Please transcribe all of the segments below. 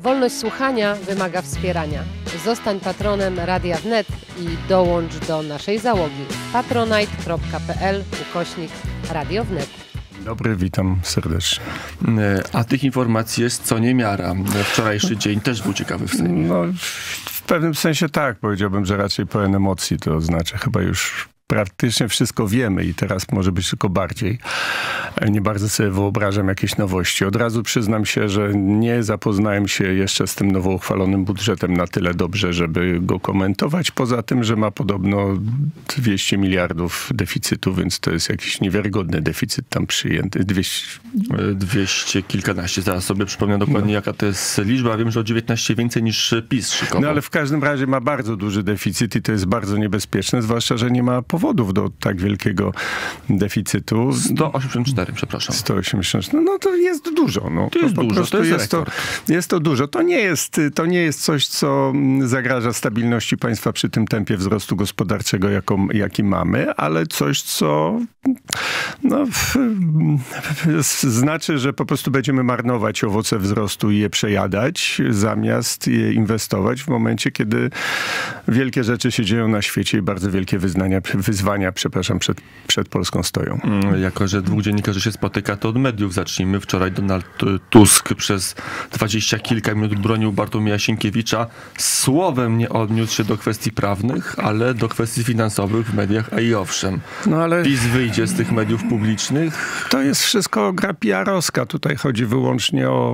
Wolność słuchania wymaga wspierania. Zostań patronem Radia Wnet i dołącz do naszej załogi. patronite.pl/Radio Wnet. Dobry, witam serdecznie. A tych informacji jest co niemiara. Wczorajszy dzień też był ciekawy w Sejmie. No, w pewnym sensie tak, powiedziałbym, że raczej pełen emocji, to znaczy chyba już praktycznie wszystko wiemy i teraz może być tylko bardziej. Nie bardzo sobie wyobrażam jakieś nowości. Od razu przyznam się, że nie zapoznałem się jeszcze z tym nowo uchwalonym budżetem na tyle dobrze, żeby go komentować. Poza tym, że ma podobno 200 miliardów deficytu, więc to jest jakiś niewiarygodny deficyt tam przyjęty. 200 kilkanaście. Zaraz sobie przypomnę dokładnie, jaka to jest liczba. Wiem, że o 19 więcej niż PiS szykował. No ale w każdym razie ma bardzo duży deficyt i to jest bardzo niebezpieczne, zwłaszcza, że nie ma powodów do tak wielkiego deficytu. 184, przepraszam. 184. No to jest dużo. No. To jest dużo, to jest jest to dużo. To nie jest coś, co zagraża stabilności państwa przy tym tempie wzrostu gospodarczego, jaki mamy, ale coś, co znaczy, że po prostu będziemy marnować owoce wzrostu i je przejadać, zamiast je inwestować w momencie, kiedy wielkie rzeczy się dzieją na świecie i bardzo wielkie wyzwania przed Polską stoją. Jako że dwóch dziennikarzy się spotyka, to od mediów zacznijmy. Wczoraj Donald Tusk przez 20 kilka minut bronił Bartłomieja Sienkiewicza. Słowem nie odniósł się do kwestii prawnych, ale do kwestii finansowych w mediach, a i owszem. No ale PiS wyjdzie z tych mediów publicznych. To jest wszystko gra PR-owska. Tutaj chodzi wyłącznie o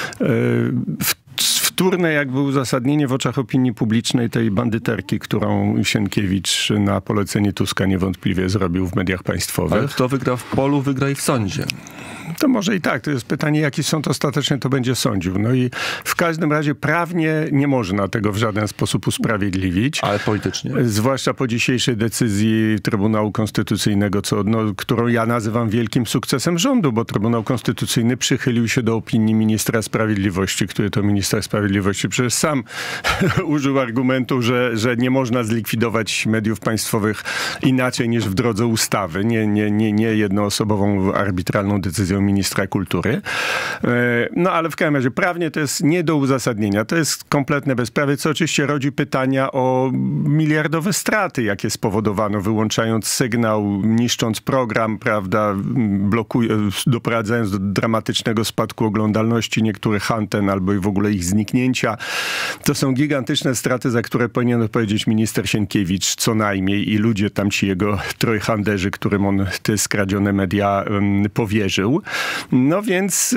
wtórne jakby uzasadnienie w oczach opinii publicznej tej bandyterki, którą Sienkiewicz na polecenie Tuska niewątpliwie zrobił w mediach państwowych. Ale kto wygra w polu, wygra i w sądzie. To może i tak. To jest pytanie, jaki sąd ostatecznie to będzie sądził. No i w każdym razie prawnie nie można tego w żaden sposób usprawiedliwić. Ale politycznie. Zwłaszcza po dzisiejszej decyzji Trybunału Konstytucyjnego, którą ja nazywam wielkim sukcesem rządu, bo Trybunał Konstytucyjny przychylił się do opinii ministra sprawiedliwości, który to minister sprawiedliwości przecież sam użył argumentu, że nie można zlikwidować mediów państwowych inaczej niż w drodze ustawy. Nie jednoosobową, arbitralną decyzją ministra kultury. No ale w każdym razie prawnie to jest nie do uzasadnienia. To jest kompletne bezprawie, co oczywiście rodzi pytania o miliardowe straty, jakie spowodowano, wyłączając sygnał, niszcząc program, prawda, doprowadzając do dramatycznego spadku oglądalności niektórych anten albo i w ogóle ich zniknięcia. To są gigantyczne straty, za które powinien odpowiedzieć minister Sienkiewicz co najmniej i ludzie tam ci jego trojhanderzy, którym on te skradzione media powierzył. No więc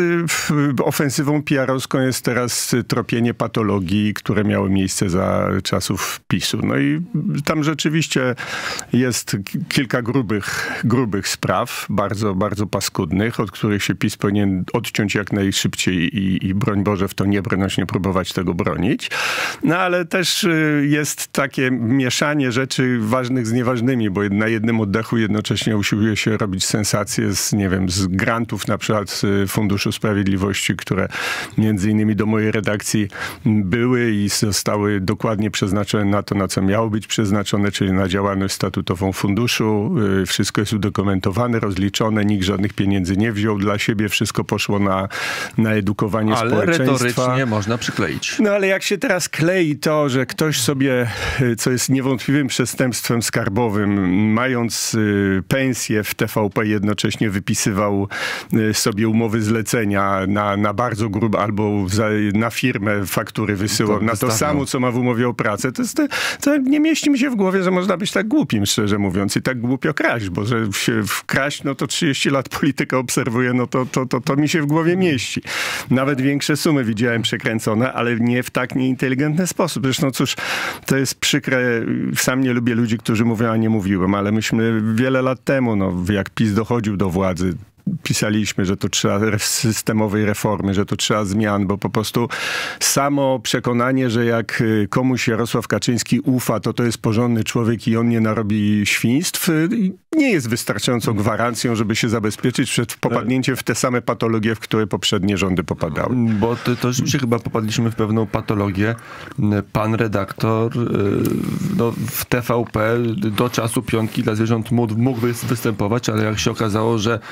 ofensywą PR-owską jest teraz tropienie patologii, które miały miejsce za czasów PiS-u. No i tam rzeczywiście jest kilka grubych spraw, bardzo, bardzo paskudnych, od których się PiS powinien odciąć jak najszybciej i broń Boże w to nie brnąć, nie próbować tego bronić. No ale też jest takie mieszanie rzeczy ważnych z nieważnymi, bo na jednym oddechu jednocześnie usiłuje się robić sensacje z grantów na przykład z Funduszu Sprawiedliwości, które między innymi do mojej redakcji były i zostały dokładnie przeznaczone na to, na co miało być przeznaczone, czyli na działalność statutową funduszu. Wszystko jest udokumentowane, rozliczone, nikt żadnych pieniędzy nie wziął dla siebie, wszystko poszło na edukowanie społeczeństwa. Ale retorycznie można przykleić. No ale jak się teraz klei to, że ktoś sobie, co jest niewątpliwym przestępstwem skarbowym, mając pensję w TVP, jednocześnie wypisywał sobie umowy zlecenia na bardzo grube, albo na firmę faktury wysyłał, na to samo, co ma w umowie o pracę. To nie mieści mi się w głowie, że można być tak głupim, szczerze mówiąc, i tak głupio kraść, bo że się wkraść, no to 30 lat politykę obserwuję, no to mi się w głowie mieści. Nawet większe sumy widziałem przekręcone, ale nie w tak nieinteligentny sposób. Zresztą cóż, to jest przykre. Sam nie lubię ludzi, którzy mówią, a nie mówiłem, ale myśmy wiele lat temu, jak PiS dochodził do władzy, pisaliśmy, że to trzeba systemowej reformy, że to trzeba zmian, bo po prostu samo przekonanie, że jak komuś Jarosław Kaczyński ufa, to jest porządny człowiek i on nie narobi świństw, nie jest wystarczającą gwarancją, żeby się zabezpieczyć przed popadnięciem w te same patologie, w które poprzednie rządy popadały. Bo to rzeczywiście chyba popadliśmy w pewną patologię. Pan redaktor w TVP do czasu Piątki dla zwierząt mógł występować, ale jak się okazało, że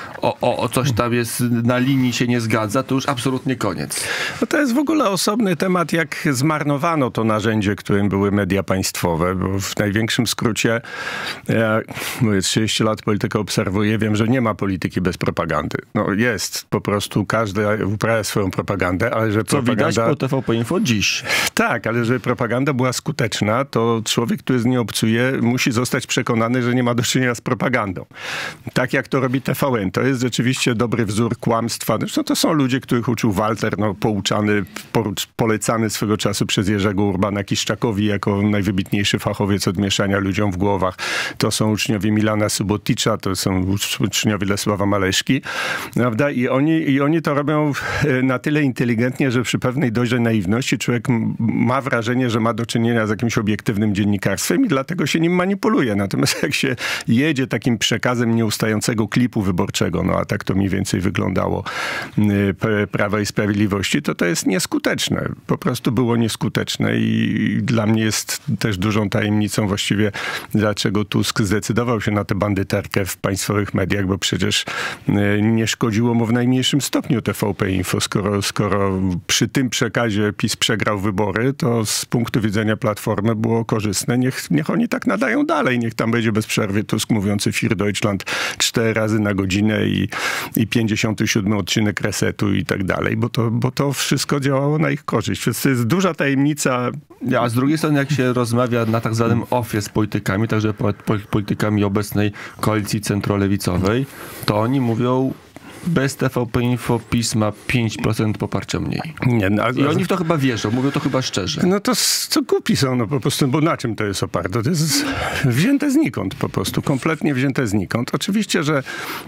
o coś tam jest na linii, się nie zgadza, to już absolutnie koniec. No to jest w ogóle osobny temat, jak zmarnowano to narzędzie, którym były media państwowe, bo w największym skrócie, ja mówię, 30 lat politykę obserwuję, wiem, że nie ma polityki bez propagandy. No jest, po prostu każdy uprawia swoją propagandę, ale że Co propaganda... widać po TVP Info dziś. Tak, ale żeby propaganda była skuteczna, to człowiek, który z nią obcuje, musi zostać przekonany, że nie ma do czynienia z propagandą. Tak jak to robi TVN. To jest rzeczywiście dobry wzór kłamstwa. Zresztą to są ludzie, których uczył Walter, no, pouczany, polecany swego czasu przez Jerzego Urbana-Kiszczakowi jako najwybitniejszy fachowiec od mieszania ludziom w głowach. To są uczniowie Milana Suboticza, to są uczniowie Lesława Maleszki, prawda? I oni to robią na tyle inteligentnie, że przy pewnej dozie naiwności człowiek ma wrażenie, że ma do czynienia z jakimś obiektywnym dziennikarstwem i dlatego się nim manipuluje. Natomiast jak się jedzie takim przekazem nieustającego klipu wyborczego, no a tak to mniej więcej wyglądało Prawa i Sprawiedliwości, to jest nieskuteczne. Po prostu było nieskuteczne i dla mnie jest też dużą tajemnicą właściwie, dlaczego Tusk zdecydował się na tę bandyterkę w państwowych mediach, bo przecież nie szkodziło mu w najmniejszym stopniu TVP Info, skoro przy tym przekazie PiS przegrał wybory, to z punktu widzenia Platformy było korzystne. Niech oni tak nadają dalej. Niech tam będzie bez przerwy Tusk mówiący Für Deutschland 4 razy na godzinę i 57 odcinek Resetu i tak dalej, bo to wszystko działało na ich korzyść. Więc to jest duża tajemnica. A z drugiej strony, jak się rozmawia na tak zwanym offie z politykami, także politykami obecnej koalicji centrolewicowej, to oni mówią, bez TVP Info PiS ma 5% poparcia mniej. Nie, no, i oni w to chyba wierzą, mówią to chyba szczerze. No to głupi są, no po prostu, bo na czym to jest oparte? To jest wzięte znikąd po prostu, kompletnie wzięte znikąd. Oczywiście, że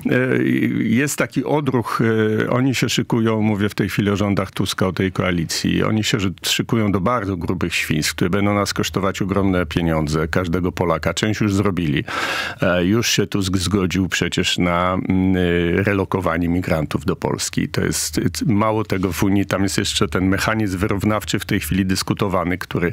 jest taki odruch, oni się szykują, mówię w tej chwili o rządach Tuska, o tej koalicji, oni się szykują do bardzo grubych świństw, które będą nas kosztować ogromne pieniądze, każdego Polaka. Część już zrobili. Już się Tusk zgodził przecież na relokowanie migrantów do Polski. To jest mało tego w Unii, tam jest jeszcze ten mechanizm wyrównawczy w tej chwili dyskutowany,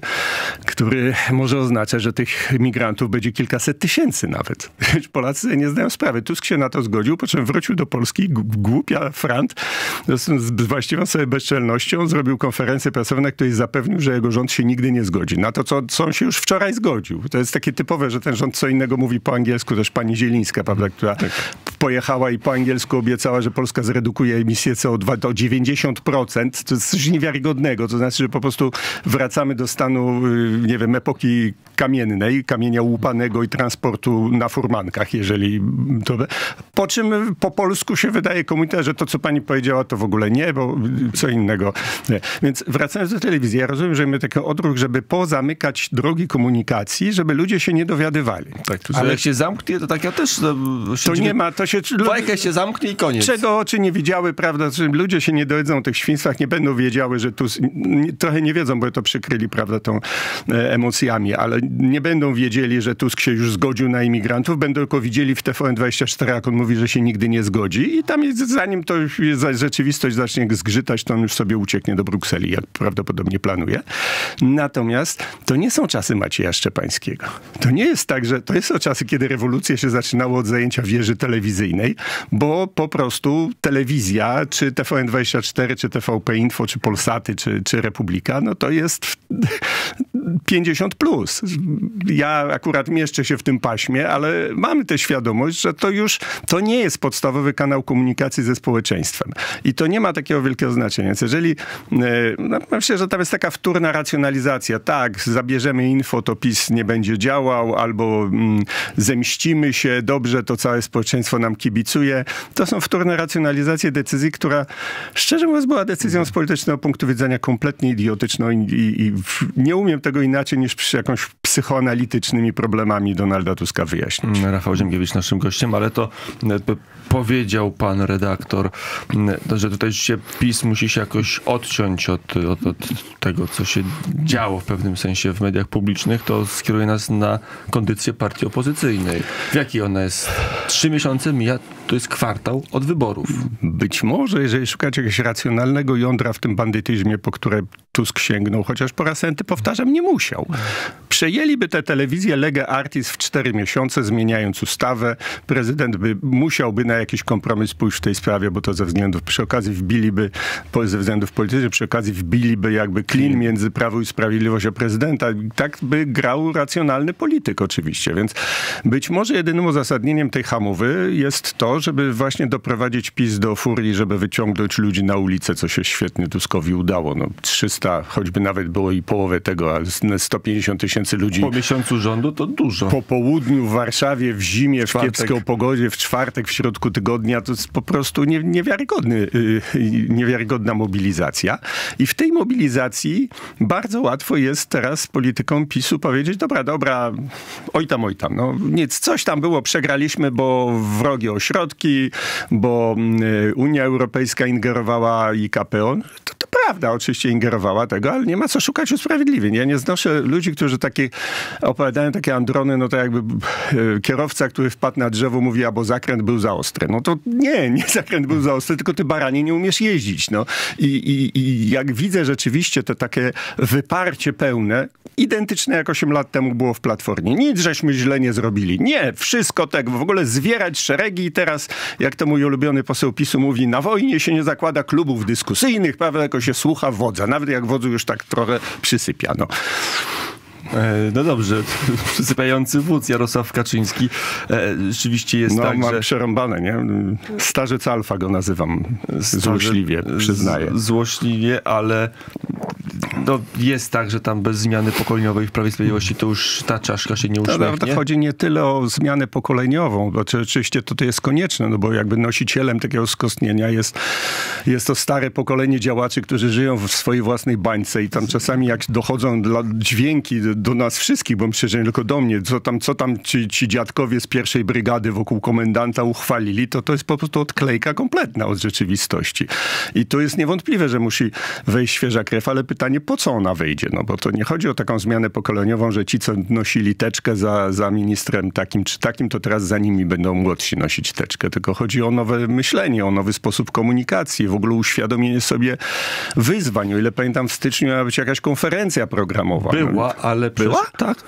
który może oznaczać, że tych migrantów będzie kilkaset tysięcy nawet. Polacy sobie nie zdają sprawy. Tusk się na to zgodził, po czym wrócił do Polski, głupia frant, z właściwą sobie bezczelnością zrobił konferencję prasową, na której zapewnił, że jego rząd się nigdy nie zgodzi. Na to, co on się już wczoraj zgodził. To jest takie typowe, że ten rząd co innego mówi po angielsku, też pani Zielińska, prawda, która pojechała i po angielsku obiecała, że Polska zredukuje emisję CO2 do 90%. To jest coś niewiarygodnego. To znaczy, że po prostu wracamy do stanu, nie wiem, epoki kamiennej, kamienia łupanego i transportu na furmankach, jeżeli to... Po czym po polsku się wydaje komuś, że to, co pani powiedziała, to w ogóle nie, bo co innego. Nie. Więc wracając do telewizji, ja rozumiem, że mamy taki odruch, żeby pozamykać drogi komunikacji, żeby ludzie się nie dowiadywali. Tak, ale jak się zamknie, to tak ja też... To nie ma, to się... Bajka się zamknie i koniec. Czego oczy nie widziały, prawda? Że ludzie się nie dowiedzą o tych świństwach, nie będą wiedziały, że tu... Trochę nie wiedzą, bo to przykryli, prawda, tą emocjami, ale nie będą wiedzieli, że Tusk się już zgodził na imigrantów, będą tylko widzieli w TVN24, jak on mówi, że się nigdy nie zgodzi i tam jest, zanim to rzeczywistość zacznie zgrzytać, to on już sobie ucieknie do Brukseli, jak prawdopodobnie planuje. Natomiast to nie są czasy Macieja Szczepańskiego. To nie jest tak, że to są czasy, kiedy rewolucja się zaczynało od zajęcia wieży telewizyjnej, bo po prostu telewizja, czy TVN24, czy TVP Info, czy Polsaty, czy Republika, no to jest 50+. Ja akurat mieszczę się w tym paśmie, ale mamy tę świadomość, że to nie jest podstawowy kanał komunikacji ze społeczeństwem. I to nie ma takiego wielkiego znaczenia. Więc jeżeli, myślę, że tam jest taka wtórna racjonalizacja. Tak, zabierzemy info, to PiS nie będzie działał, albo zemścimy się, dobrze, to całe społeczeństwo nam kibicuje. To są wtórne racjonalizacje decyzji, która szczerze mówiąc była decyzją z politycznego punktu widzenia kompletnie idiotyczną i nie umiem tego inaczej niż przy jakąś psychoanalitycznymi problemami Donalda Tuska wyjaśnić. Rafał Ziemkiewicz naszym gościem, ale to powiedział pan redaktor, że tutaj się PiS musi się jakoś odciąć od tego, co się działo w pewnym sensie w mediach publicznych, to skieruje nas na kondycję partii opozycyjnej. W jakiej ona jest? 3 miesiące mija, to jest kwartał od wyborów. Być może, jeżeli szukać jakiegoś racjonalnego jądra w tym bandytyzmie, po które Tusk sięgnął, chociaż po raz enty, powtarzam, nie musiał. Przejęli zamknęliby te telewizje lege artis w 4 miesiące, zmieniając ustawę. Prezydent musiałby na jakiś kompromis pójść w tej sprawie, bo to przy okazji ze względów politycznych, przy okazji wbiliby jakby klin między Prawo i Sprawiedliwość a prezydenta. Tak by grał racjonalny polityk oczywiście, więc być może jedynym uzasadnieniem tej hamowy jest to, żeby właśnie doprowadzić PiS do furii, żeby wyciągnąć ludzi na ulicę, co się świetnie Tuskowi udało. 300, choćby nawet było i połowę tego, ale 150 000 ludzi. Po miesiącu rządu to dużo. Po południu w Warszawie, w zimie, w kiepskiej pogodzie, w czwartek, w środku tygodnia, to jest po prostu niewiarygodna mobilizacja. I w tej mobilizacji bardzo łatwo jest teraz politykom PiS-u powiedzieć, dobra, oj tam. No, nic, coś tam było, przegraliśmy, bo wrogie ośrodki, bo Unia Europejska ingerowała i KPO. To prawda, oczywiście ingerowała tego, ale nie ma co szukać usprawiedliwień. Ja nie znoszę ludzi, którzy opowiadają takie androny, no to jakby kierowca, który wpadł na drzewo, mówi, bo zakręt był za ostry. No to nie zakręt był za ostry, tylko ty baranie nie umiesz jeździć. No. I jak widzę rzeczywiście to takie wyparcie pełne, identyczne jak 8 lat temu było w Platformie. Nic żeśmy źle nie zrobili. Nie, wszystko tak, w ogóle zwierać szeregi i teraz, jak to mój ulubiony poseł PiS-u mówi, na wojnie się nie zakłada klubów dyskusyjnych, prawda, tylko się słucha wodza. Nawet jak wodzu już tak trochę przysypia. No dobrze, przysypiający wódz Jarosław Kaczyński rzeczywiście jest tak, mam że... przerąbane, nie? Starzec alfa go nazywam złośliwie, przyznaję. Złośliwie, ale jest tak, że tam bez zmiany pokoleniowej w Prawie i Sprawiedliwości to już ta czaszka się nie uśmiechnie. To chodzi nie tyle o zmianę pokoleniową, bo oczywiście to jest konieczne, no bo jakby nosicielem takiego skostnienia jest to stare pokolenie działaczy, którzy żyją w swojej własnej bańce i tam czasami jak dochodzą dźwięki do nas wszystkich, bo myślę, że nie tylko do mnie, co tam ci dziadkowie z pierwszej brygady wokół komendanta uchwalili, to jest po prostu odklejka kompletna od rzeczywistości. I to jest niewątpliwe, że musi wejść świeża krew, ale pytanie, po co ona wejdzie? No bo to nie chodzi o taką zmianę pokoleniową, że ci, co nosili teczkę za ministrem takim czy takim, to teraz za nimi będą młodsi nosić teczkę, tylko chodzi o nowe myślenie, o nowy sposób komunikacji, w ogóle uświadomienie sobie wyzwań. O ile pamiętam, w styczniu miała być jakaś konferencja programowa. Była, ale... Była? Tak.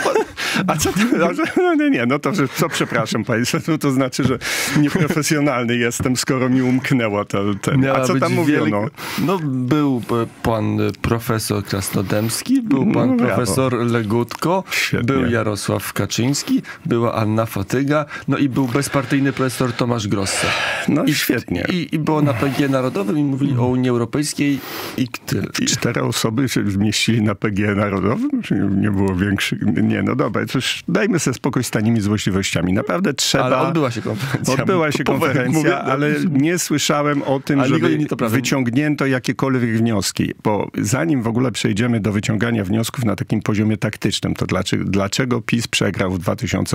A co to? Nie, no to przepraszam państwa, to znaczy, że nieprofesjonalny jestem, skoro mi umknęło to. A co tam mówiono? No był pan profesor Krasnodębski, był pan profesor Legutko, Świetnie. Był Jarosław Kaczyński, była Anna Fotyga, no i był bezpartyjny profesor Tomasz Grossa. No i świetnie. I było na PG Narodowym i mówili o Unii Europejskiej i tyle. 4 osoby się zmieścili na PG Narodowym? Nie było większych? Nie, no dobra, już dajmy sobie spokój z tanimi złośliwościami. Naprawdę trzeba... Ale odbyła się konferencja. Ale nie słyszałem o tym, żeby wyciągnięto jakiekolwiek wnioski. Bo zanim w ogóle przejdziemy do wyciągania wniosków na takim poziomie taktycznym, to dlaczego PiS przegrał w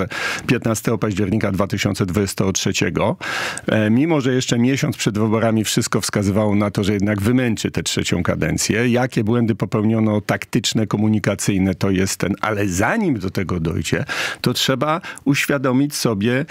15 października 2023, mimo że jeszcze miesiąc przed wyborami wszystko wskazywało na to, że jednak wymęczy tę 3. kadencję. Jakie błędy popełniono taktyczne, komunikacyjne, to jest ale zanim do tego dojdzie, to trzeba uświadomić sobie,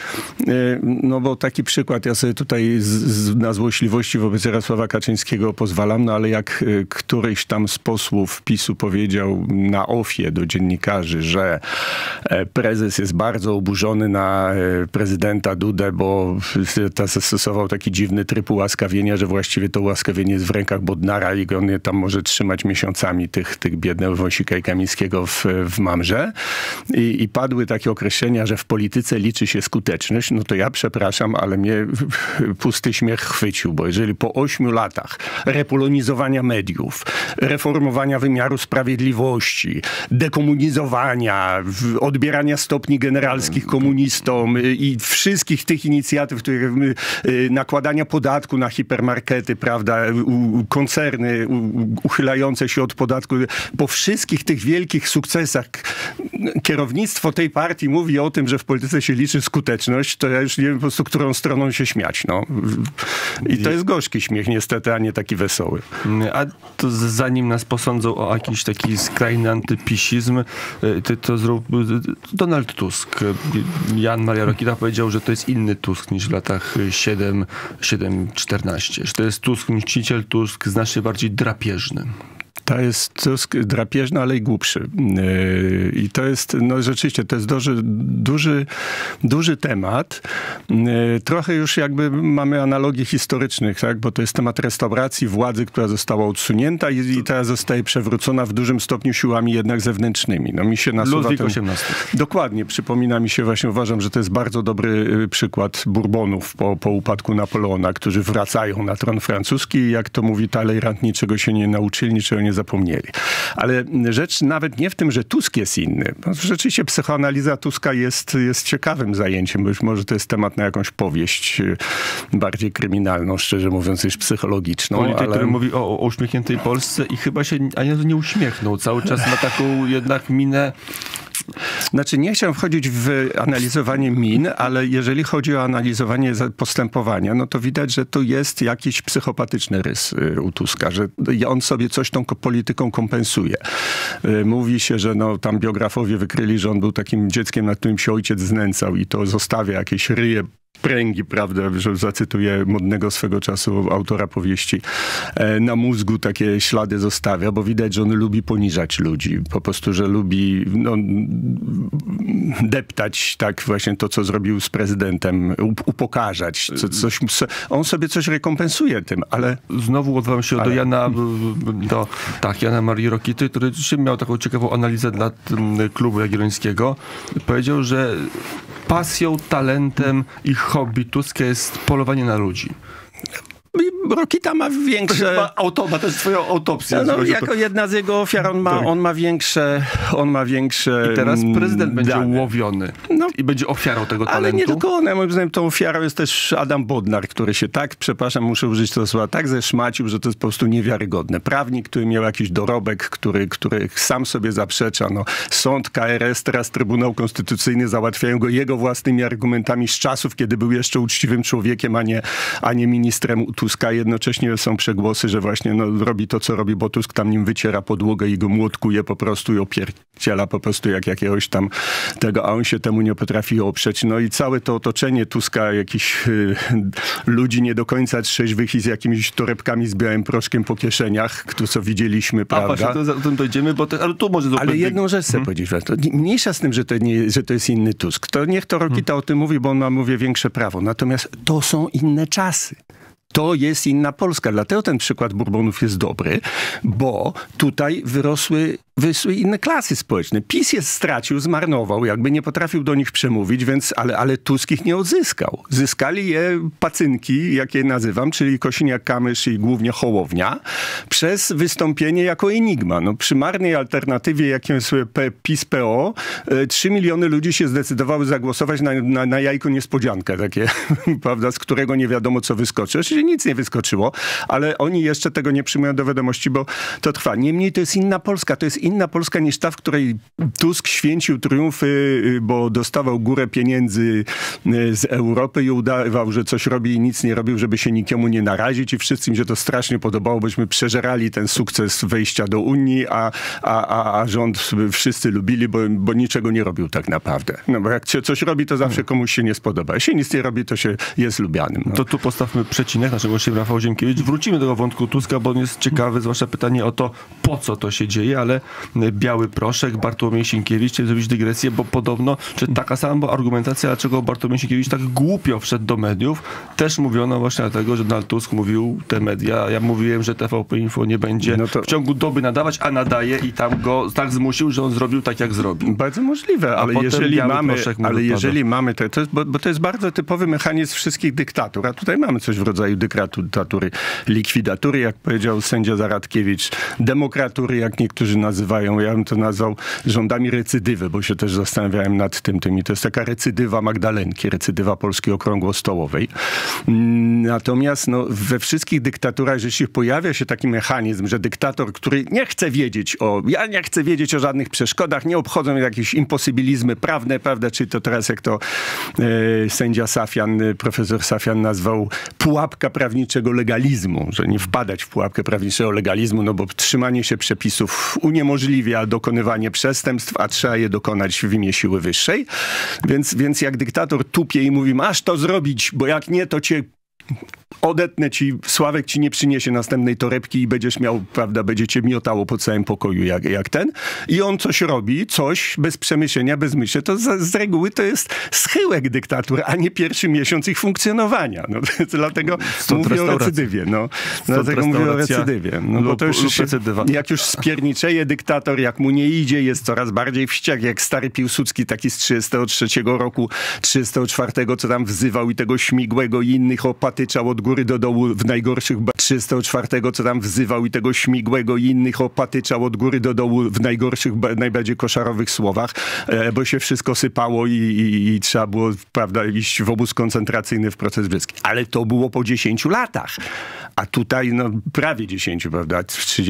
no bo taki przykład, ja sobie tutaj na złośliwości wobec Jarosława Kaczyńskiego pozwalam, no ale jak któryś tam z posłów PiS-u powiedział na ofie do dziennikarzy, że prezes jest bardzo oburzony na prezydenta Dudę, bo zastosował taki dziwny tryb ułaskawienia, że właściwie to ułaskawienie jest w rękach Bodnara i on je tam może trzymać miesiącami, tych biednych Wąsika i Kamińskiego w mamrze. I padły takie określenia, że w polityce liczy się skuteczność, no to ja przepraszam, ale mnie pusty śmiech chwycił, bo jeżeli po 8 latach repolonizowania mediów, reformowania wymiaru sprawiedliwości, dekomunizowania, odbierania stopni generalskich komunistom i wszystkich tych inicjatyw, które nakładania podatku na hipermarkety, prawda, koncerny uchylające się od podatku, po wszystkich tych wielkich sukcesach kierownictwo tej partii mówi o tym, że w polityce się liczy skuteczność, to ja już nie wiem po prostu, którą stroną się śmiać. No. I to jest gorzki śmiech niestety, a nie taki wesoły. A to zanim nas posądzą o jakiś taki skrajny antypisizm, to Donald Tusk. Jan Maria Rokita powiedział, że to jest inny Tusk niż w latach 7-14. Że to jest Tusk mściciel, Tusk znacznie bardziej drapieżny. To jest Tusk drapieżny, ale i głupszy. I to jest, no rzeczywiście, to jest duży temat. Trochę już jakby mamy analogii historycznych, tak? Bo to jest temat restauracji władzy, która została odsunięta i teraz zostaje przewrócona w dużym stopniu siłami jednak zewnętrznymi. No mi się nasuwa Ludwik XVIII. Dokładnie. Przypomina mi się właśnie, uważam, że to jest bardzo dobry przykład Bourbonów po upadku Napoleona, którzy wracają na tron francuski i jak to mówi Talleyrand, niczego się nie nauczyli, niczego nie zapomnieli. Ale rzecz nawet nie w tym, że Tusk jest inny. Rzeczywiście psychoanaliza Tuska jest ciekawym zajęciem, bo być może to jest temat na jakąś powieść bardziej kryminalną, szczerze mówiąc, niż psychologiczną. Polityk, który mówi o uśmiechniętej Polsce i chyba się ani nie uśmiechnął. Cały czas ma taką jednak minę. Znaczy, nie chciałem wchodzić w analizowanie min, ale jeżeli chodzi o analizowanie postępowania, no to widać, że tu jest jakiś psychopatyczny rys u Tuska, że on sobie coś tą polityką kompensuje. Mówi się, że no, tam biografowie wykryli, że on był takim dzieckiem, nad którym się ojciec znęcał i to zostawia jakieś ryje, pręgi, prawda, że zacytuję modnego swego czasu autora powieści, na mózgu takie ślady zostawia, bo widać, że on lubi poniżać ludzi. Po prostu, że lubi deptać tak właśnie to, co zrobił z prezydentem, upokarzać. On sobie coś rekompensuje tym, ale... Znowu odwołam się do Jana Marii Rokity, który miał taką ciekawą analizę dla klubu Jagiellońskiego. Powiedział, że pasją, talentem i hobby Tuska jest polowanie na ludzi. Rokita ma większe... Ma też swoją autopsję. No, jako jedna z jego ofiar on ma większe... I teraz prezydent będzie łowiony i będzie ofiarą tego talentu. Ale nie tylko on. Moim zdaniem tą ofiarą jest też Adam Bodnar, który się tak, przepraszam, muszę użyć tego słowa, tak zeszmacił, że to jest po prostu niewiarygodne. Prawnik, który miał jakiś dorobek, który sam sobie zaprzecza. No, sąd, KRS, teraz Trybunał Konstytucyjny załatwiają go jego własnymi argumentami z czasów, kiedy był jeszcze uczciwym człowiekiem, a nie ministrem Tuska. Jednocześnie są przegłosy, że właśnie robi to, co robi, bo Tusk tam nim wyciera podłogę i go młotkuje po prostu i opierdziela po prostu jak jakiegoś tam tego, a on się temu nie potrafi oprzeć. No i całe to otoczenie Tuska, jakichś ludzi nie do końca trzeźwych i z jakimiś torebkami z białym proszkiem po kieszeniach, co widzieliśmy, prawda? A właśnie, o tym dojdziemy, ale tu może... Ale jedną rzecz chcę powiedzieć. Mniejsza z tym, że to jest inny Tusk. To niech to Rokita o tym mówi, bo on ma, mówię, większe prawo. Natomiast to są inne czasy. To jest inna Polska. Dlatego ten przykład Bourbonów jest dobry, bo tutaj wyrosły inne klasy społeczne. PiS je stracił, zmarnował, jakby nie potrafił do nich przemówić, więc, ale Tusk ich nie odzyskał. Zyskali je pacynki, jak je nazywam, czyli Kosiniak-Kamysz i głównie Hołownia, przez wystąpienie jako enigma. No, przy marnej alternatywie, jakim jest PiS-PO, 3 miliony ludzi się zdecydowały zagłosować na jajko niespodziankę takie, prawda, z którego nie wiadomo, co wyskoczy. Oczywiście nic nie wyskoczyło, ale oni jeszcze tego nie przyjmują do wiadomości, bo to trwa. Niemniej to jest inna Polska. To jest inna Polska niż ta, w której Tusk święcił triumfy, bo dostawał górę pieniędzy z Europy i udawał, że coś robi i nic nie robił, żeby się nikomu nie narazić i wszystkim się to strasznie podobało, bośmy przeżerali ten sukces wejścia do Unii, a rząd wszyscy lubili, bo niczego nie robił tak naprawdę. No bo jak się coś robi, to zawsze komuś się nie spodoba. Jeśli nic nie robi, to się jest lubianym. No. To tu postawmy przecinek. Naszym gościem Rafał Ziemkiewicz. Wrócimy do tego wątku Tuska, bo on jest ciekawy, zwłaszcza pytanie o to, po co to się dzieje, ale biały proszek, Bartłomiej Sienkiewicz, chciałem zrobić dygresję, bo podobno, czy taka sama argumentacja, dlaczego Bartłomiej Sienkiewicz tak głupio wszedł do mediów, też mówiono właśnie dlatego, że Donald Tusk mówił, te media, ja mówiłem, że TVP Info nie będzie w ciągu doby nadawać, a nadaje i tam go tak zmusił, że on zrobił tak, jak zrobił. Bardzo możliwe, ale jeżeli mamy, bo to jest bardzo typowy mechanizm wszystkich dyktatur, a tutaj mamy coś w rodzaju dyktatury, likwidatury, jak powiedział sędzia Zaradkiewicz, demokratury, jak niektórzy nazywają. Ja bym to nazwał rządami recydywy, bo się też zastanawiałem nad tym. I to jest taka recydywa Magdalenki, recydywa Polski Okrągłostołowej. Natomiast we wszystkich dyktaturach, jeśli pojawia się taki mechanizm, że dyktator, który nie chce wiedzieć o żadnych przeszkodach, nie obchodzą jakieś imposybilizmy prawne, prawda, czyli to teraz jak to sędzia Safian, profesor Safian nazwał pułapka prawniczego legalizmu, że nie wpadać w pułapkę prawniczego legalizmu, no bo trzymanie się przepisów uniemożliwia dokonywanie przestępstw, a trzeba je dokonać w imię siły wyższej. Więc jak dyktator tupie i mówi, masz to zrobić, bo jak nie, to cię odetnę ci, Sławek ci nie przyniesie następnej torebki i będziesz miał, prawda, będzie cię miotało po całym pokoju jak ten. I on coś robi, coś bez przemyślenia, bez myśli. To z reguły to jest schyłek dyktatur, a nie pierwszy miesiąc ich funkcjonowania. No, dlatego mówię o recydywie. No, dlatego mówię o recydywie. No, bo to już jak już spierniczeje dyktator, jak mu nie idzie, jest coraz bardziej wściek, jak stary Piłsudski, taki z 33 roku, 34, co tam wzywał i tego Śmigłego i innych opatyczał od góry do dołu w najgorszych 34, co tam wzywał i tego Śmigłego i innych opatyczał od góry do dołu w najgorszych, najbardziej koszarowych słowach, bo się wszystko sypało i trzeba było, prawda, iść w obóz koncentracyjny w proces brzeski. Ale to było po 10 latach. A tutaj, no, prawie 10, prawda,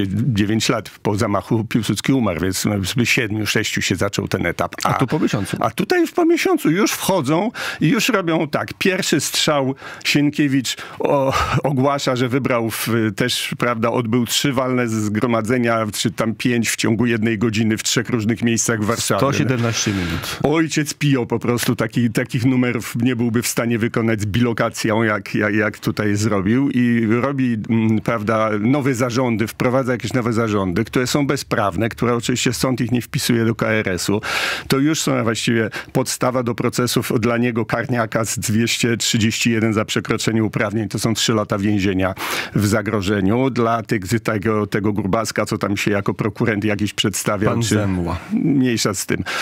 9 lat po zamachu Piłsudski umarł, więc w 7, 6 się zaczął ten etap. A tu po miesiącu. A tutaj już po miesiącu już wchodzą i już robią tak. Pierwszy strzał Sienkiewicz ogłasza, że wybrał też, prawda, odbył 3 walne zgromadzenia, czy tam 5 w ciągu 1 godziny w 3 różnych miejscach w Warszawie. 117 minut. Ojciec Pio po prostu takich numerów nie byłby w stanie wykonać z bilokacją, jak tutaj zrobił. I robi, prawda, nowe zarządy, wprowadza jakieś nowe zarządy, które są bezprawne, które oczywiście sąd ich nie wpisuje do KRS-u. To już są właściwie podstawa do procesów dla niego Karniaka z 231 za przekroczenie uprawnień. To są 3 lata więzienia w zagrożeniu. Dla tego Grubaska, co tam się jako prokurent jakiś przedstawiał. Pan Zemła. Mniejsza z tym.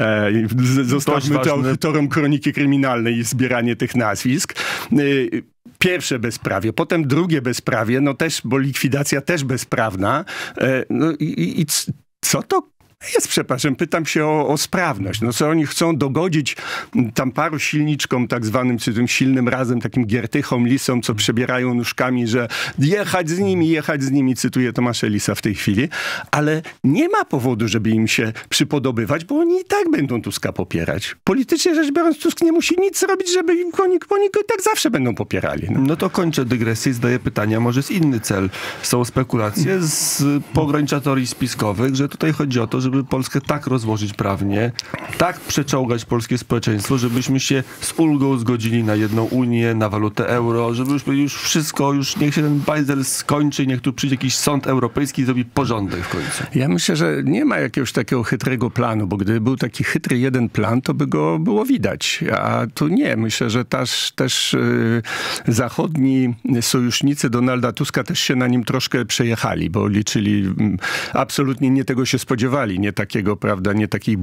Zostawmy to autorom kroniki kryminalnej i zbieranie tych nazwisk. Pierwsze bezprawie, potem drugie bezprawie, no też, bo likwidacja też bezprawna. No i co to jest, przepraszam, pytam się o sprawność. No co oni chcą dogodzić tam paru silniczkom tak zwanym, czy tym silnym razem, takim giertychom, lisom, co przebierają nóżkami, że jechać z nimi, cytuję Tomasza Lisa w tej chwili, ale nie ma powodu, żeby im się przypodobywać, bo oni i tak będą Tuska popierać. Politycznie rzecz biorąc, Tusk nie musi nic robić, żeby oni go i tak zawsze będą popierali. No to kończę dygresję i zadaję pytanie, a może jest inny cel. Są spekulacje z pogranicza teorii spiskowych, że tutaj chodzi o to, żeby Polskę tak rozłożyć prawnie, tak przeczołgać polskie społeczeństwo, żebyśmy się z ulgą zgodzili na jedną Unię, na walutę euro, żeby już wszystko, niech się ten bajzel skończy, niech tu przyjdzie jakiś sąd europejski i zrobi porządek w końcu. Ja myślę, że nie ma jakiegoś takiego chytrego planu, bo gdyby był taki chytry jeden plan, to by go było widać. A tu nie. Myślę, że też zachodni sojusznicy Donalda Tuska też się na nim troszkę przejechali, bo liczyli, absolutnie nie tego się spodziewali, nie takiego, prawda, nie takiej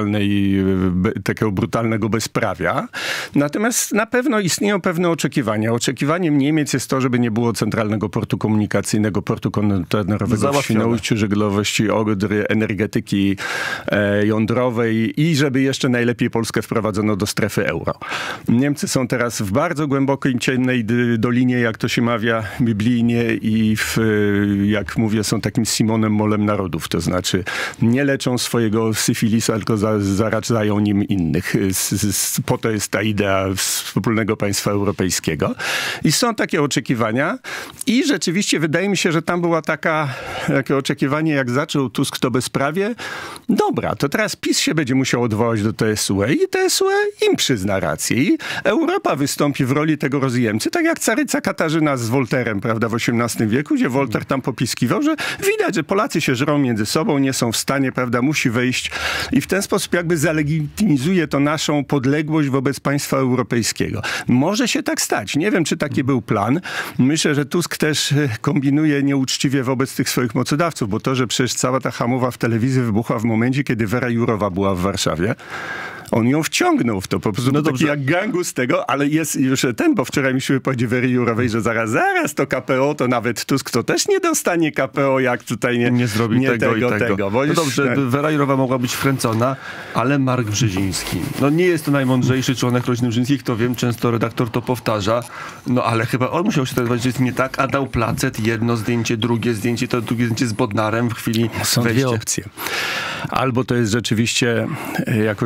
takiego brutalnego bezprawia. Natomiast na pewno istnieją pewne oczekiwania. Oczekiwaniem Niemiec jest to, żeby nie było centralnego portu komunikacyjnego, portu kontenerowego w Świnoujściu, żeglugowości Odry, energetyki jądrowej i żeby jeszcze najlepiej Polskę wprowadzono do strefy euro. Niemcy są teraz w bardzo głębokiej, ciemnej dolinie, jak to się mawia biblijnie i jak mówię, są takim Simonem Molem narodów. To znaczy nie leczą swojego syfilisa, tylko zaradzają nim innych. Po to jest ta idea wspólnego państwa europejskiego. I są takie oczekiwania. I rzeczywiście wydaje mi się, że tam była takie oczekiwanie, jak zaczął Tusk to bezprawie. Dobra, to teraz PiS się będzie musiał odwołać do TSUE i TSUE im przyzna rację. I Europa wystąpi w roli tego rozjemcy, tak jak caryca Katarzyna z Wolterem, prawda, w XVIII wieku, gdzie Wolter tam popiskiwał, że widać, że Polacy się żrą między sobą, nie są w stanie, prawda, musi wejść i w ten sposób jakby zalegitymizuje to naszą podległość wobec państwa europejskiego. Może się tak stać. Nie wiem, czy taki był plan. Myślę, że Tusk też kombinuje nieuczciwie wobec tych swoich mocodawców, bo to, że przecież cała ta hamowa w telewizji wybuchła w momencie, kiedy Wera Jourowa była w Warszawie, on ją wciągnął w to, po prostu taki jak gangus tego, ale jest już bo wczoraj mi się wypowiedzi Wery Jourowej, że zaraz to KPO, to nawet Tusk to też nie dostanie KPO, jak tutaj nie zrobi tego. No dobrze, Wera Jourowa mogła być wkręcona, ale Mark Brzeziński, nie jest to najmądrzejszy członek rodziny Brzezińskich, to wiem, często redaktor to powtarza, ale chyba on musiał się zdecydować, że jest nie tak, a dał placet, jedno zdjęcie, drugie zdjęcie, to drugie zdjęcie z Bodnarem w chwili Są wejścia. Dwie opcje. Albo to jest rzeczywiście jakoś uzgadniane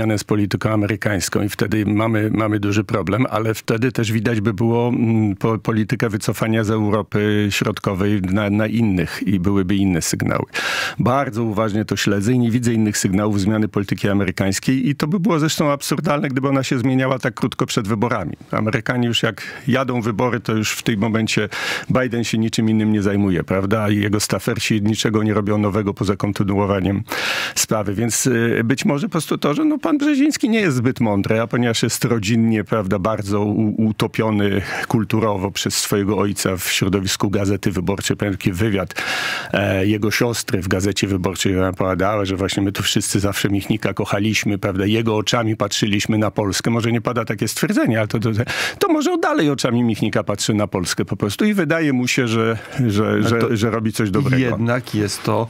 uzgadniane z polityką amerykańską i wtedy mamy duży problem, ale wtedy też widać by było politykę wycofania z Europy Środkowej na innych i byłyby inne sygnały. Bardzo uważnie to śledzę i nie widzę innych sygnałów zmiany polityki amerykańskiej i to by było zresztą absurdalne, gdyby ona się zmieniała tak krótko przed wyborami. Amerykanie już jak jadą wybory, to już w tym momencie Biden się niczym innym nie zajmuje, prawda? I jego stafersi niczego nie robią nowego poza kontynuowaniem sprawy. Więc być może po prostu to, że pan Brzeziński nie jest zbyt mądry, a ponieważ jest rodzinnie, prawda, bardzo utopiony kulturowo przez swojego ojca w środowisku Gazety Wyborczej. Pamiętam taki wywiad jego siostry w Gazecie Wyborczej, która opowiadała, że właśnie my tu wszyscy zawsze Michnika kochaliśmy, prawda? Jego oczami patrzyliśmy na Polskę. Może nie pada takie stwierdzenie, ale to może dalej oczami Michnika patrzy na Polskę po prostu i wydaje mu się, że robi coś dobrego. Jednak jest to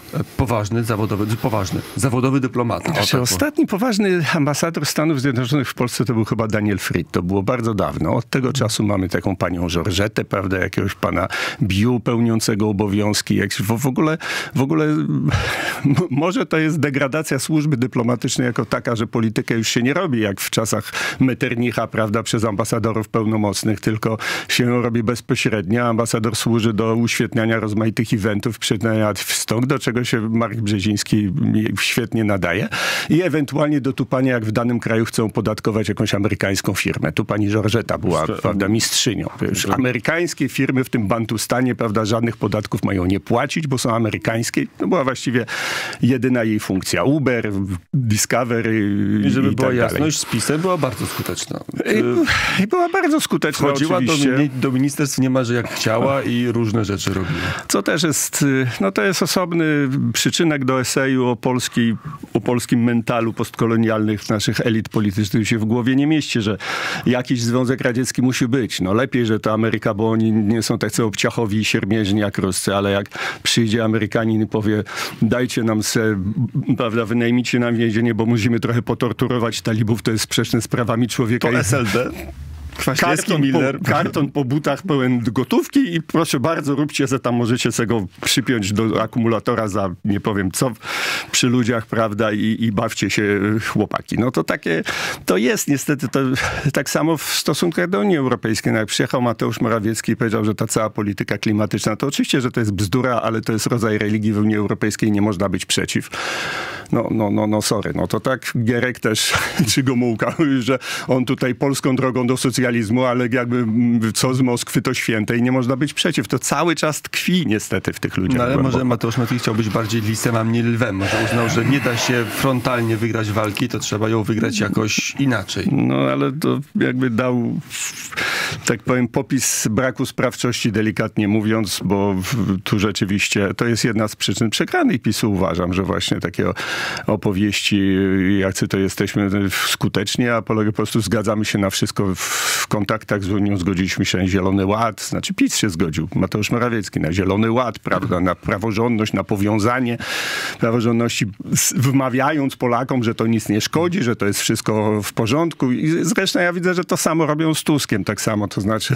zawodowy dyplomata. Ostatni poważny ambasador Stanów Zjednoczonych w Polsce to był chyba Daniel Fried. To było bardzo dawno. Od tego czasu mamy taką panią Georgetę, prawda, jakiegoś pana Biu pełniącego obowiązki. W ogóle może to jest degradacja służby dyplomatycznej jako taka, że politykę już się nie robi jak w czasach Metternicha, prawda, przez ambasadorów pełnomocnych, tylko się robi bezpośrednio. Ambasador służy do uświetniania rozmaitych eventów, przyznania w stok, do czego się Marek Brzeziński świetnie nadaje i ewentualnie do tupania, jak w danym kraju chcą opodatkować jakąś amerykańską firmę. Tu pani Georgeta była, prawda, mistrzynią. Amerykańskie firmy w tym Bantustanie, prawda, żadnych podatków mają nie płacić, bo są amerykańskie. To była właściwie jedyna jej funkcja. Uber, Discovery i żeby i była tak jasność, z PiS-em była bardzo skuteczna. I była bardzo skuteczna. Wchodziła oczywiście. do ministerstw niemalże jak chciała i różne rzeczy robiła. Co też jest, to jest osobny przyczynek do eseju o polskim mentalu postkolonialnych naszych elit politycznych się w głowie nie mieści, że jakiś Związek Radziecki musi być. Lepiej, że to Ameryka, bo oni nie są tacy obciachowi i siermierzni jak Ruscy, ale jak przyjdzie Amerykanin i powie, dajcie nam prawda, wynajmijcie nam więzienie, bo musimy trochę potorturować talibów, to jest sprzeczne z prawami człowieka. To SLD? Karton po butach pełen gotówki i proszę bardzo, róbcie se tam, możecie se go przypiąć do akumulatora za nie powiem co przy ludziach, prawda, i bawcie się chłopaki. To takie, to jest niestety to tak samo w stosunkach do Unii Europejskiej. Jak przyjechał Mateusz Morawiecki i powiedział, że ta cała polityka klimatyczna, to oczywiście, że to jest bzdura, ale to jest rodzaj religii w Unii Europejskiej i nie można być przeciw. Sorry. To tak Gierek też, czy Gomułka, że on tutaj polską drogą do socjalizmu, ale jakby co z Moskwy to święte i nie można być przeciw. To cały czas tkwi niestety w tych ludziach. Ale może Mateusz Morawiecki chciał być bardziej lisem, a mniej lwem. Może uznał, że nie da się frontalnie wygrać walki, to trzeba ją wygrać jakoś inaczej. Ale to jakby dał, tak powiem, popis braku sprawczości, delikatnie mówiąc, bo tu rzeczywiście to jest jedna z przyczyn przegranej PiS-u. Uważam, że właśnie takie opowieści, jacy to jesteśmy skutecznie, a po prostu zgadzamy się na wszystko w kontaktach z Unią, zgodziliśmy się na Zielony Ład, znaczy PiS się zgodził, Mateusz Morawiecki, na Zielony Ład, prawda, na praworządność, na powiązanie praworządności, wmawiając Polakom, że to nic nie szkodzi, że to jest wszystko w porządku i zresztą ja widzę, że to samo robią z Tuskiem, tak samo, to znaczy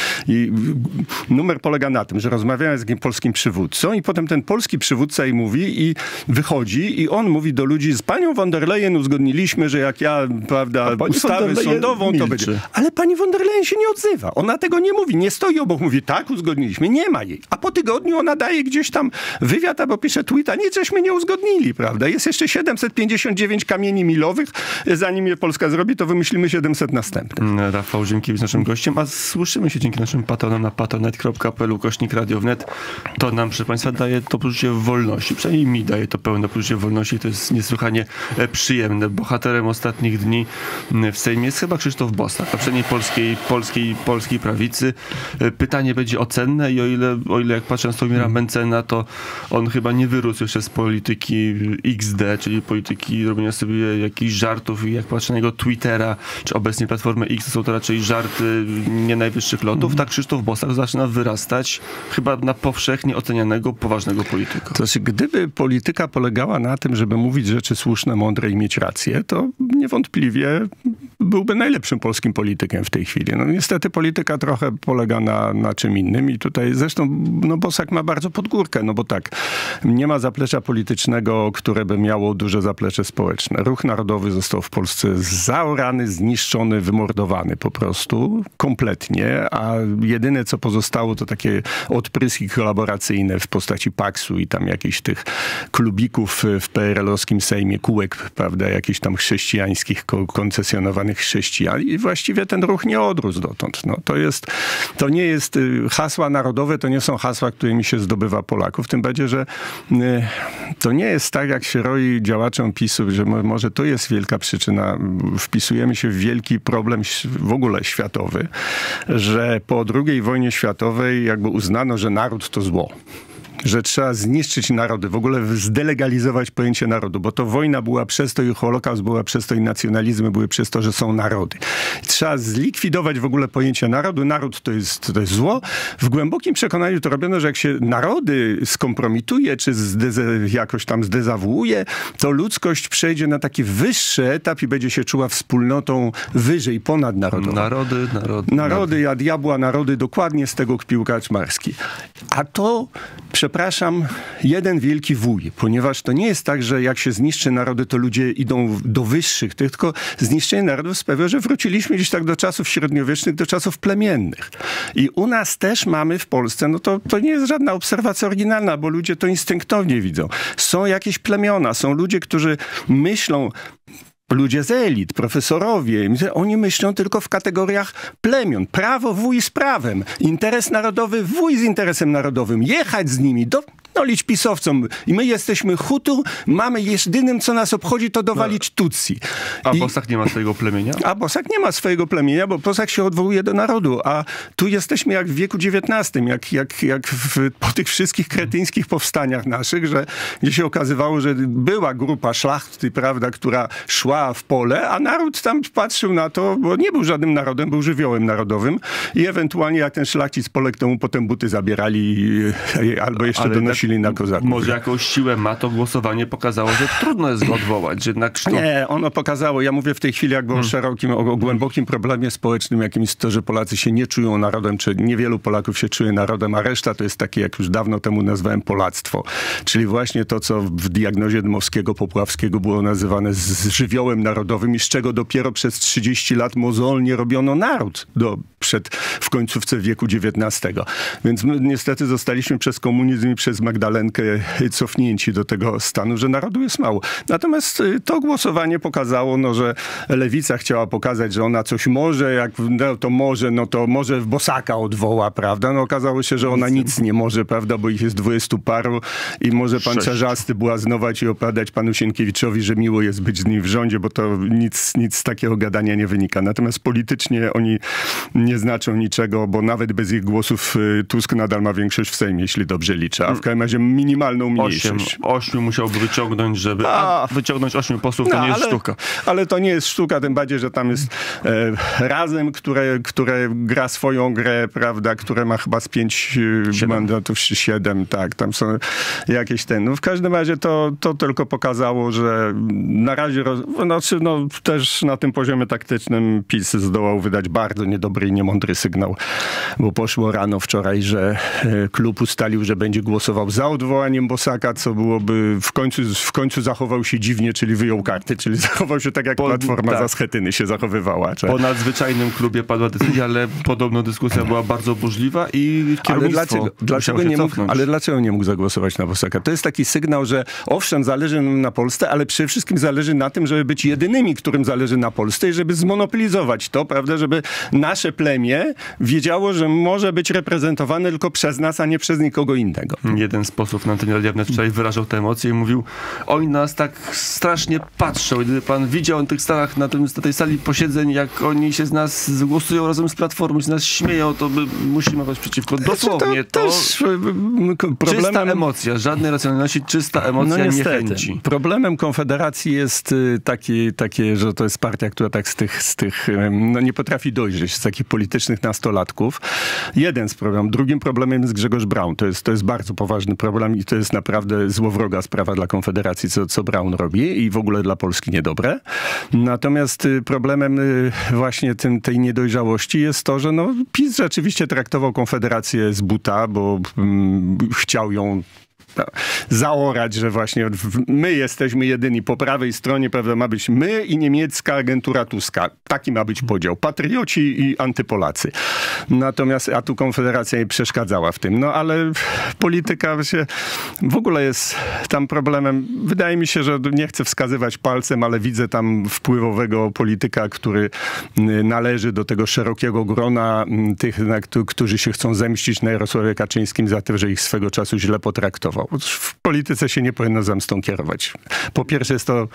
i numer polega na tym, że rozmawiałem z takim polskim przywódcą i potem ten polski przywódca jej mówi i wychodzi i on mówi do ludzi, z panią von der Leyen uzgodniliśmy, że jak ja, prawda, ustawę sądową, to będzie. Ale pani von der Leyen się nie odzywa. Ona tego nie mówi. Nie stoi obok, mówi, tak, uzgodniliśmy. Nie ma jej. A po tygodniu ona daje gdzieś tam wywiad albo pisze tweeta. Nic żeśmy nie uzgodnili, prawda? Jest jeszcze 759 kamieni milowych. Zanim je Polska zrobi, to wymyślimy 700 następnych. Rafał Ziemkiewicz naszym gościem, a słyszymy się dzięki naszym patronom na patronite.pl/Radio Wnet. To nam, proszę państwa, daje to poczucie wolności. Przynajmniej mi daje to pełne poczucie wolności. To jest niesłychanie przyjemne. Bohaterem ostatnich dni w Sejmie jest chyba Krzysztof Bosak, a przynajmniej polskiej prawicy. Pytanie będzie o cenne i o ile jak patrzę na Sławomira Mentzena, to on chyba nie wyrósł jeszcze z polityki XD, czyli polityki robienia sobie jakichś żartów i jak patrzę na jego Twittera, czy obecnie Platformy X, to są to raczej żarty nie najwyższych lotów. Tak Krzysztof Bosak zaczyna wyrastać chyba na powszechnie ocenianego, poważnego polityka. To znaczy, gdyby polityka polegała na tym, żeby mówić rzeczy słuszne, mądre i mieć rację, to niewątpliwie byłby najlepszym polskim politykiem w tej chwili. No niestety polityka trochę polega na czym innym i tutaj zresztą Bosak ma bardzo pod górkę, no bo tak, nie ma zaplecza politycznego, które by miało duże zaplecze społeczne. Ruch Narodowy został w Polsce zaorany, zniszczony, wymordowany po prostu, kompletnie, a jedyne co pozostało to takie odpryski kolaboracyjne w postaci PAKS-u i tam jakichś tych klubików w PRL-owskim Sejmie, kółek, prawda, jakichś tam chrześcijańskich, koncesjonowanych chrześcijan i właściwie ten ruch nie odrósł dotąd. No, to nie jest hasła narodowe, to nie są hasła, którymi się zdobywa Polaków, tym bardziej, że to nie jest tak, jak się roi działaczom PiS-u, że może to jest wielka przyczyna, wpisujemy się w wielki problem w ogóle światowy, że po II wojnie światowej jakby uznano, że naród to zło. Że trzeba zniszczyć narody, w ogóle zdelegalizować pojęcie narodu, bo to wojna była przez to i Holokaust była przez to i nacjonalizmy były przez to, że są narody. Trzeba zlikwidować w ogóle pojęcie narodu. Naród to jest zło. W głębokim przekonaniu to robiono, że jak się narody skompromituje, czy jakoś tam zdezawuuje, to ludzkość przejdzie na taki wyższy etap i będzie się czuła wspólnotą wyżej, ponadnarodową. Narody, a diabła narody, dokładnie z tego kpił Kaczmarski. A to, przepraszam, jeden wielki wuj, ponieważ to nie jest tak, że jak się zniszczy narody, to ludzie idą do wyższych, tylko zniszczenie narodów sprawia, że wróciliśmy gdzieś tak do czasów średniowiecznych, do czasów plemiennych. I u nas też mamy w Polsce, no to nie jest żadna obserwacja oryginalna, bo ludzie to instynktownie widzą. Są jakieś plemiona, są ludzie, którzy myślą, ludzie z elit, profesorowie, oni myślą tylko w kategoriach plemion. Prawo wuj z prawem. Interes narodowy wuj z interesem narodowym. Jechać z nimi, dolić pisowcom. I my jesteśmy Hutu, mamy jedynym, co nas obchodzi, to dowalić Tutsi. A Bosak nie ma swojego plemienia? A Bosak nie ma swojego plemienia, bo Bosak się odwołuje do narodu. A tu jesteśmy jak w wieku XIX, po tych wszystkich kretyńskich powstaniach naszych, gdzie się okazywało, że była grupa szlachty, prawda, która szła w pole, a naród tam patrzył na to, bo nie był żadnym narodem, był żywiołem narodowym i ewentualnie jak ten szlachcic poległ, to mu potem buty zabierali albo jeszcze donosili na kozaków. Może jakąś siłę ma, to głosowanie pokazało, że trudno jest go odwołać. Że jednak Nie, ono pokazało, ja mówię w tej chwili jakby o głębokim problemie społecznym, jakim jest to, że Polacy się nie czują narodem, czy niewielu Polaków się czuje narodem, a reszta to jest takie, jak już dawno temu nazwałem, polactwo. Czyli właśnie to, co w diagnozie Dmowskiego, Popławskiego było nazywane żywiołem narodowym i z czego dopiero przez 30 lat mozolnie robiono naród w końcówce wieku XIX. Więc my niestety zostaliśmy przez komunizm i przez Magdalenkę cofnięci do tego stanu, że narodu jest mało. Natomiast to głosowanie pokazało, że lewica chciała pokazać, że ona coś może, to może Bosaka odwoła, prawda? No okazało się, że ona nic nie może, prawda, bo ich jest 20 paru i może pan Czarzasty błaznować i opowiadać panu Sienkiewiczowi, że miło jest być z nim w rządzie, bo to nic z takiego gadania nie wynika. Natomiast politycznie oni nie znaczą niczego, bo nawet bez ich głosów Tusk nadal ma większość w Sejmie, jeśli dobrze liczę, a w każdym razie minimalną mniejszość. 8 musiałby wyciągnąć, a wyciągnąć 8 posłów to nie jest sztuka. Ale to nie jest sztuka, tym bardziej, że tam jest Razem, które gra swoją grę, prawda, które ma chyba z 5 mandatów, 7, tak, tam są jakieś w każdym razie to tylko pokazało, że na razie też na tym poziomie taktycznym PiS zdołał wydać bardzo niedobry i niemądry sygnał, bo poszło rano wczoraj, że klub ustalił, że będzie głosował za odwołaniem Bosaka, co byłoby w końcu zachował się dziwnie, czyli wyjął karty, czyli zachował się tak, jak Platforma za Schetyny się zachowywała. Po nadzwyczajnym klubie padła decyzja, ale podobno dyskusja była bardzo burzliwa i kierownictwo dlaczego nie mógł zagłosować na Bosaka? To jest taki sygnał, że owszem, zależy nam na Polsce, ale przede wszystkim zależy na tym, żeby być jedynymi, którym zależy na Polsce i żeby zmonopolizować to, prawda, żeby nasze plemię wiedziało, że może być reprezentowane tylko przez nas, a nie przez nikogo innego. Jeden z posłów na antenie Radia Wnet wczoraj wyrażał te emocje i mówił, oni nas tak strasznie patrzą. Gdyby pan widział na tych salach, na tej sali posiedzeń, jak oni się z nas głosują razem z Platformą, się z nas śmieją, to musimy być przeciwko. Dosłownie czysta emocja, żadnej racjonalności, czysta emocja, niechęci. Problemem Konfederacji jest takie, że to jest partia, która tak z tych nie potrafi dojrzeć, z takich politycznych nastolatków. Jeden z problemów. Drugim problemem jest Grzegorz Braun. To jest bardzo poważny poważny problem i to jest naprawdę złowroga sprawa dla Konfederacji, co Braun robi i w ogóle dla Polski niedobre. Natomiast problemem właśnie tej niedojrzałości jest to, że PiS rzeczywiście traktował Konfederację z buta, bo chciał ją zaorać, że właśnie my jesteśmy jedyni po prawej stronie, prawda, ma być my i niemiecka agentura Tuska. Taki ma być podział. Patrioci i antypolacy. Natomiast, a tu Konfederacja jej przeszkadzała w tym. Ale polityka w ogóle jest tam problemem. Wydaje mi się, że nie chcę wskazywać palcem, ale widzę tam wpływowego polityka, który należy do tego szerokiego grona tych, którzy się chcą zemścić na Jarosławie Kaczyńskim za to, że ich swego czasu źle potraktował. W polityce się nie powinno zemstą kierować. Po pierwsze jest to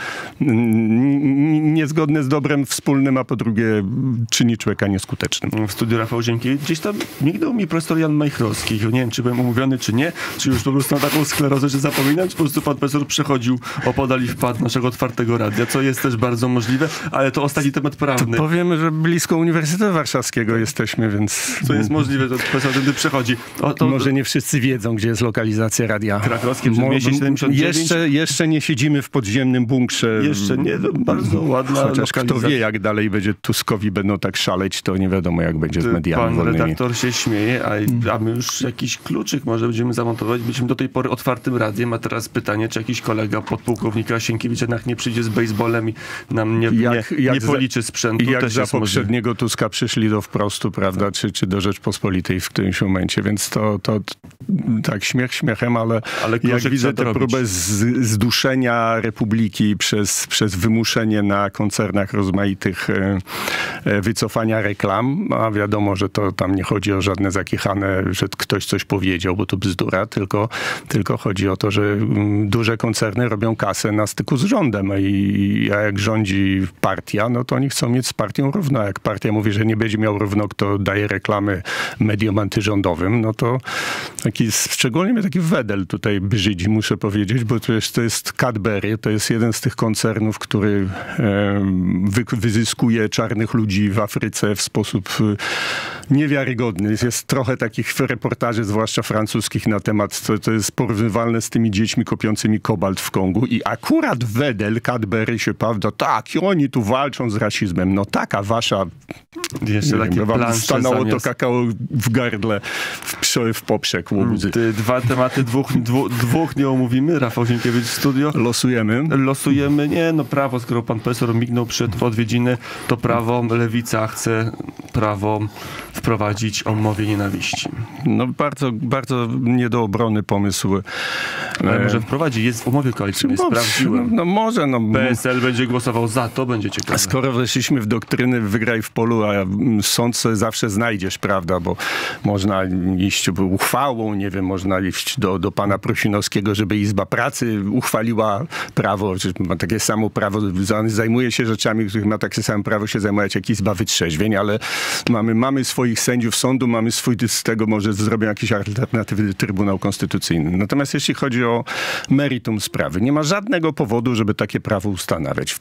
niezgodne z dobrem wspólnym, a po drugie czyni człowieka nieskutecznym. W studiu Rafał Ziemkiewicz. Gdzieś tam mignął mi profesor Jan Majchrowski. Nie wiem, czy byłem umówiony, czy nie. Czy już po prostu na taką sklerozę, że zapominam, czy po prostu pan profesor przechodził opodal i wpadł naszego otwartego radia, co jest też bardzo możliwe, ale to ostatni temat prawny. To powiemy, że blisko Uniwersytetu Warszawskiego jesteśmy, więc... Co jest możliwe, że profesor wtedy przechodzi. Może nie wszyscy wiedzą, gdzie jest lokalizacja radia. Krakowskie przez mieście 79. Jeszcze nie siedzimy w podziemnym bunkrze. Jeszcze nie, bardzo ładna chociaż kto wie, jak dalej będzie Tuskowi będą tak szaleć, to nie wiadomo, jak będzie z mediami Pan wolnymi. redaktor się śmieje, a my już jakiś kluczyk może będziemy zamontować. Byliśmy do tej pory otwartym radiem, a teraz pytanie, czy jakiś kolega podpułkownika Sienkiewicza jednak nie przyjdzie z baseballem i nam nie policzy sprzętu. Jak za poprzedniego Tuska przyszli do Wprostu, prawda, czy do Rzeczpospolitej w którymś momencie, więc to tak śmiech śmiechem, ale jak widzę tę próbę zduszenia Republiki przez wymuszenie na koncernach rozmaitych wycofania reklam, a wiadomo, że to tam nie chodzi o żadne zakichane, że ktoś coś powiedział, bo to bzdura, tylko chodzi o to, że duże koncerny robią kasę na styku z rządem i jak rządzi partia, to oni chcą mieć z partią równo. Jak partia mówi, że nie będzie miał równo, kto daje reklamy mediom antyrządowym, to szczególnie mnie taki Wedel tutaj brzydzi, muszę powiedzieć, bo to jest Cadbury, to jest jeden z tych koncernów, który wyzyskuje czarnych ludzi w Afryce w sposób niewiarygodny. Jest trochę takich reportaży, zwłaszcza francuskich, na temat, to jest porównywalne z tymi dziećmi kopiącymi kobalt w Kongu i akurat Wedel, Cadbury się, prawda, tak, i oni tu walczą z rasizmem. Taka wasza... Jeszcze takie wam stanęło to kakao w gardle w poprzek łobuzy. Dwa tematy, dwóch nie omówimy. Rafał Ziemkiewicz w studio. Losujemy. Nie, prawo, skoro pan profesor mignął przed odwiedziny, to prawo, lewica chce prawo wprowadzić o mowie nienawiści. Bardzo, bardzo nie do obrony pomysł. Ale może wprowadzi, jest w umowie koalicyjnej, sprawdziłem. Może. PSL będzie głosował za, to będzie ciekawe. Skoro weszliśmy w doktryny wygraj w polu, a sąd sobie zawsze znajdziesz, prawda, bo można iść uchwałą, nie wiem, można iść do pana Prosinowskiego, żeby Izba Pracy uchwaliła prawo, czy ma takie samo prawo, zajmuje się rzeczami, których ma takie samo prawo się zajmować jak Izba Wytrzeźwień, ale mamy swoich sędziów sądu, mamy z tego może zrobią jakiś alternatywny Trybunał Konstytucyjny. Natomiast jeśli chodzi o meritum sprawy, nie ma żadnego powodu, żeby takie prawo ustanawiać.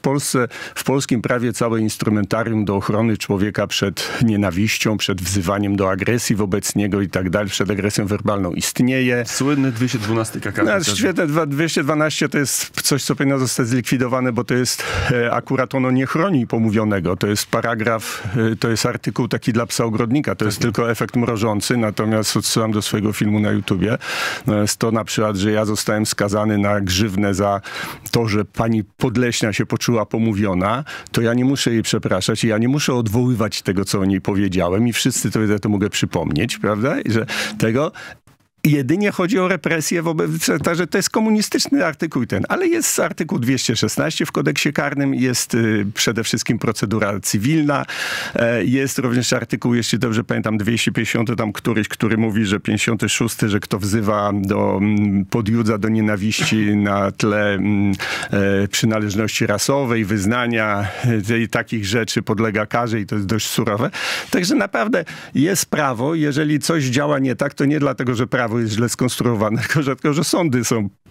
W polskim prawie całe instrumentarium do ochrony człowieka przed nienawiścią, przed wzywaniem do agresji wobec niego i tak dalej, przed agresją werbalną istnieje. Słynny 212 KK. Świetne, 212 to jest coś, co powinno zostać zlikwidowane, bo to jest akurat ono nie chroni pomówionego. To jest paragraf, to jest artykuł taki dla psa ogrodnika. To jest tylko efekt mrożący, natomiast odsyłam do swojego filmu na YouTubie. Jest to na przykład, że ja zostałem skazany na grzywnę za to, że pani Podleśna się poczuła pomówiona, to ja nie muszę jej przepraszać i ja nie muszę odwoływać tego, co o niej powiedziałem i wszyscy to mogę przypomnieć, prawda? I że tego... Jedynie chodzi o represję że to jest komunistyczny artykuł ale jest artykuł 216 w kodeksie karnym, jest przede wszystkim procedura cywilna, jest również artykuł, jeśli dobrze pamiętam, 250 tam któryś, który mówi, że 56, że kto wzywa podjudza do nienawiści na tle przynależności rasowej, wyznania i takich rzeczy podlega karze i to jest dość surowe. Także naprawdę jest prawo, jeżeli coś działa nie tak, to nie dlatego, że prawo jest źle skonstruowane, tylko że sądy są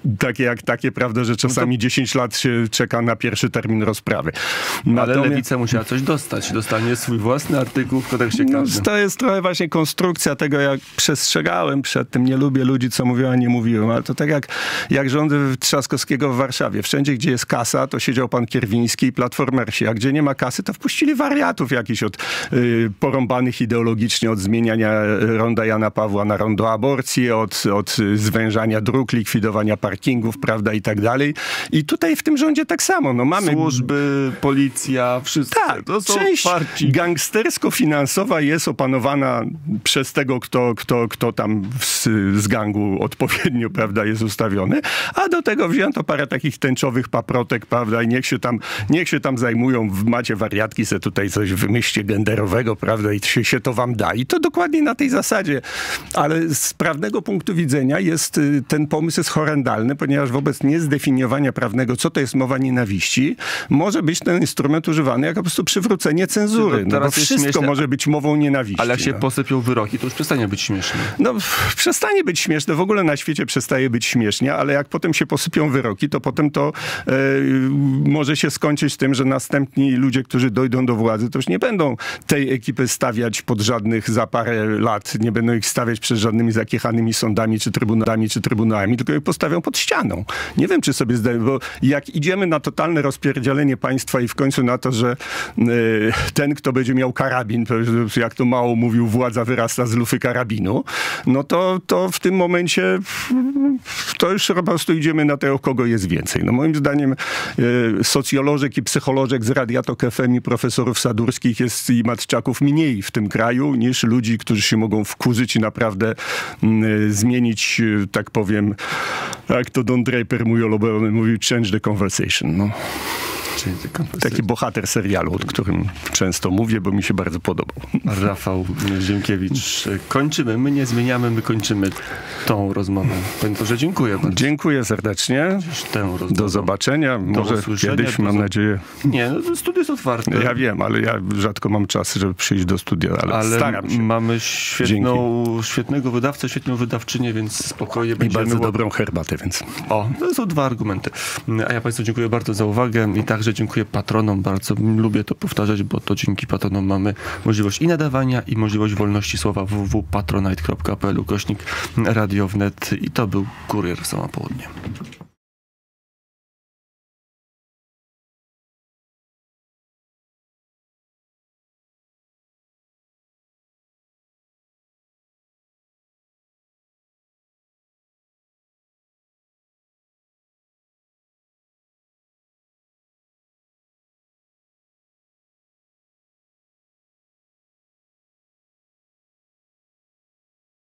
takie, prawda, że czasami 10 lat się czeka na pierwszy termin rozprawy. Ale Lewica musiała coś dostać. Dostanie swój własny artykuł w kodeksie karnym. To jest trochę właśnie konstrukcja tego, jak przestrzegałem przed tym. Nie lubię ludzi, co mówią, a nie mówiłem. Ale to tak jak rządy Trzaskowskiego w Warszawie. Wszędzie, gdzie jest kasa, to siedział pan Kierwiński i platformersi. A gdzie nie ma kasy, to wpuścili wariatów jakichś porąbanych ideologicznie od zmieniania ronda Jana Pawła na rondo aborcji, od zwężania dróg, likwidowania parkingów, prawda, i tak dalej. I tutaj w tym rządzie tak samo. No, mamy służby, policja, wszystko. Tak, to są część gangstersko-finansowa jest opanowana przez tego, kto tam z gangu odpowiednio, prawda, jest ustawiony, a do tego wzięto parę takich tęczowych paprotek, prawda, i niech się tam zajmują, macie wariatki, se tutaj coś wymyślcie genderowego, prawda, i się to wam da. I to dokładnie na tej zasadzie. Ale z prawnego punktu widzenia ten pomysł jest horrendalny, ponieważ wobec niezdefiniowania prawnego, co to jest mowa nienawiści, może być ten instrument używany jako po prostu przywrócenie cenzury. No bo wszystko może być mową nienawiści. Ale jak się posypią wyroki, to już przestanie być śmieszne. No, przestanie być śmieszne. W ogóle na świecie przestaje być śmiesznie, ale jak potem się posypią wyroki, to potem to może się skończyć tym, że następni ludzie, którzy dojdą do władzy, to już nie będą tej ekipy stawiać pod żadnych za parę lat, nie będą ich stawiać przed żadnymi zakiechanymi sądami, czy trybunałami, tylko je postawią pod ścianą. Nie wiem, czy sobie zdaję, bo jak idziemy na totalne rozpierdzielenie państwa i w końcu na to, że ten, kto będzie miał karabin, jak to Mao mówił, władza wyrasta z lufy karabinu, no to w tym momencie to już po prostu idziemy na tego, kogo jest więcej. No moim zdaniem socjolożek i psycholożek z Radia Tok FM i profesorów Sadurskich i Matczaków mniej w tym kraju niż ludzi, którzy się mogą wkurzyć i naprawdę zmienić, tak powiem, jak to Don Draper, mój ulubiony, mówił, change the conversation. No. Taki bohater serialu, o którym często mówię, bo mi się bardzo podobał. Rafał Ziemkiewicz. Kończymy. My nie zmieniamy, my kończymy tą rozmowę. Panie doktorze, dziękuję bardzo. Dziękuję serdecznie. Do zobaczenia. Może kiedyś, mam nadzieję. Nie, no, studio jest otwarte. Ja wiem, ale ja rzadko mam czas, żeby przyjść do studia, ale staram się. Mamy świetnego wydawcę, świetną wydawczynię, więc spokojnie będziemy... I bardzo dobrą herbatę, więc... O, to są dwa argumenty. A ja Państwu dziękuję bardzo za uwagę i także dziękuję patronom. Bardzo lubię to powtarzać, bo to dzięki patronom mamy możliwość i nadawania, i możliwość wolności słowa. www.patronite.pl/Radio Wnet. I to był Kurier w samo południe.